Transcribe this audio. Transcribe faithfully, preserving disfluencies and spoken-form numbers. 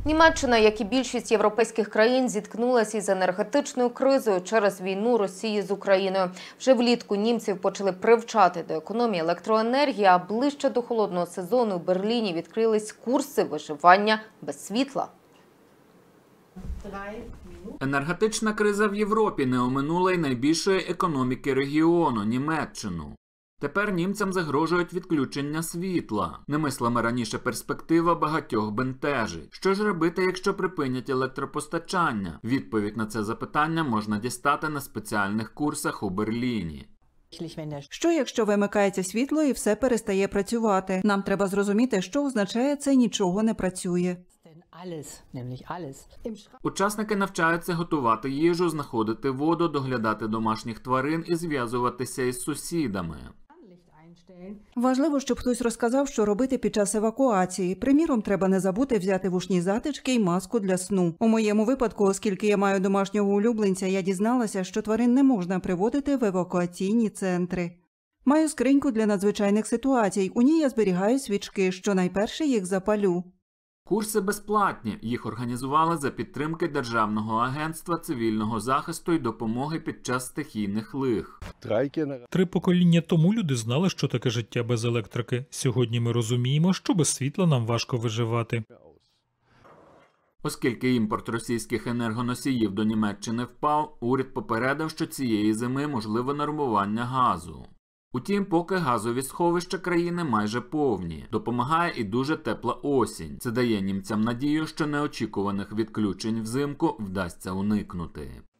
Німеччина, як і більшість європейських країн, зіткнулася із енергетичною кризою через війну Росії з Україною. Вже влітку німців почали привчати до економії електроенергії, а ближче до холодного сезону в Берліні відкрились курси виживання без світла. Енергетична криза в Європі не оминула й найбільшої економіки регіону – Німеччину. Тепер німцям загрожують відключення світла. Немислима раніше перспектива багатьох бентежить. Що ж робити, якщо припинять електропостачання? Відповідь на це запитання можна дістати на спеціальних курсах у Берліні. Що якщо вимикається світло і все перестає працювати? Нам треба зрозуміти, що означає це «нічого не працює». Учасники навчаються готувати їжу, знаходити воду, доглядати домашніх тварин і зв'язуватися із сусідами. Важливо, щоб хтось розказав, що робити під час евакуації. Приміром, треба не забути взяти вушні затички і маску для сну. У моєму випадку, оскільки я маю домашнього улюбленця, я дізналася, що тварин не можна приводити в евакуаційні центри. Маю скриньку для надзвичайних ситуацій. У ній я зберігаю свічки, що найперше їх запалю. Курси безплатні. Їх організували за підтримки Державного агентства цивільного захисту і допомоги під час стихійних лих. Три покоління тому люди знали, що таке життя без електрики. Сьогодні ми розуміємо, що без світла нам важко виживати. Оскільки імпорт російських енергоносіїв до Німеччини впав, уряд попередив, що цієї зими можливе нормування газу. Утім, поки газові сховища країни майже повні. Допомагає і дуже тепла осінь. Це дає німцям надію, що неочікуваних відключень взимку вдасться уникнути.